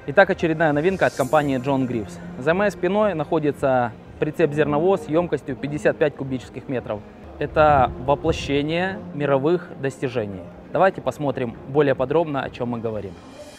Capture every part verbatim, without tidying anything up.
Итак, очередная новинка от компании John Greaves. За моей спиной находится прицеп-зерновоз емкостью пятьдесят пять кубических метров. Это воплощение мировых достижений. Давайте посмотрим более подробно, о чем мы говорим.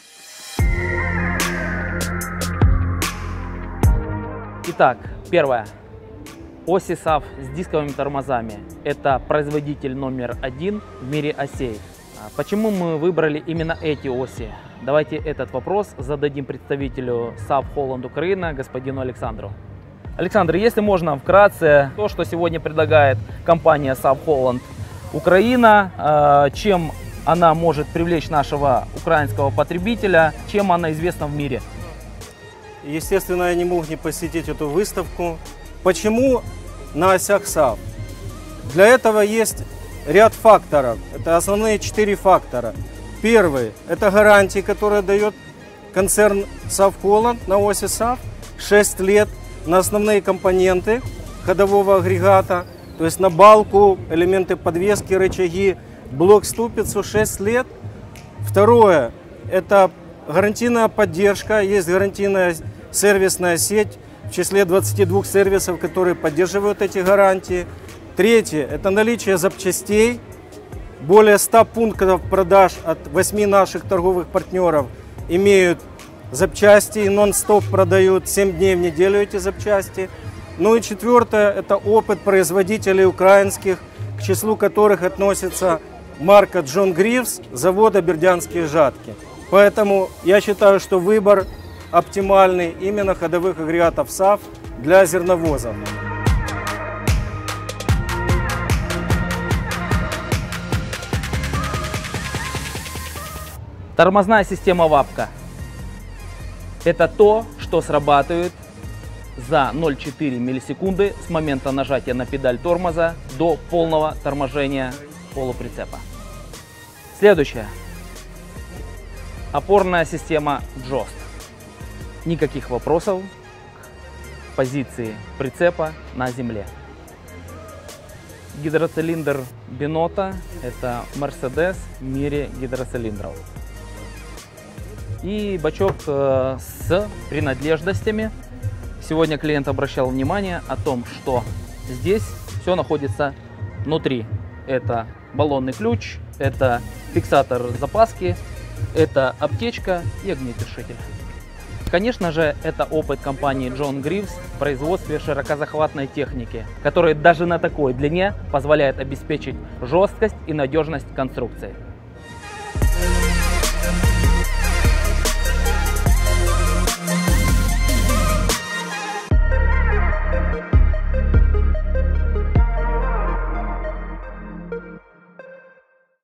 Итак, первое. Оси САВ с дисковыми тормозами. Это производитель номер один в мире осей. Почему мы выбрали именно эти оси? Давайте этот вопрос зададим представителю САВ Holland Украина, господину Александру. Александр, если можно, вкратце, то, что сегодня предлагает компания САВ Holland Украина, чем она может привлечь нашего украинского потребителя, чем она известна в мире? Естественно, я не мог не посетить эту выставку. Почему на осях САВ? Для этого есть ряд факторов. Это основные четыре фактора. Первый – это гарантии, которые дает концерн САВ Holland на оси САВ. шесть лет на основные компоненты ходового агрегата, то есть на балку, элементы подвески, рычаги, блок ступицу шесть лет. Второе – это гарантийная поддержка. Есть гарантийная сервисная сеть в числе двадцати двух сервисов, которые поддерживают эти гарантии. Третье – это наличие запчастей. Более ста пунктов продаж от восьми наших торговых партнеров имеют запчасти и нон-стоп продают семь дней в неделю эти запчасти. Ну и четвертое – это опыт производителей украинских, к числу которых относится марка John Greaves, завода Бердянские жатки. Поэтому я считаю, что выбор оптимальный именно ходовых агрегатов САВ для зерновозов. Тормозная система ВАПКО – это то, что срабатывает за ноль целых четыре десятых миллисекунды с момента нажатия на педаль тормоза до полного торможения полуприцепа. Следующее. Опорная система джост. Никаких вопросов к позиции прицепа на земле. Гидроцилиндр Benotta – это Mercedes в мире гидроцилиндров. И бачок э, с принадлежностями. Сегодня клиент обращал внимание о том, что здесь все находится внутри. Это баллонный ключ, это фиксатор запаски, это аптечка и огнетушитель. Конечно же, это опыт компании John Greaves в производстве широкозахватной техники, которая даже на такой длине позволяет обеспечить жесткость и надежность конструкции.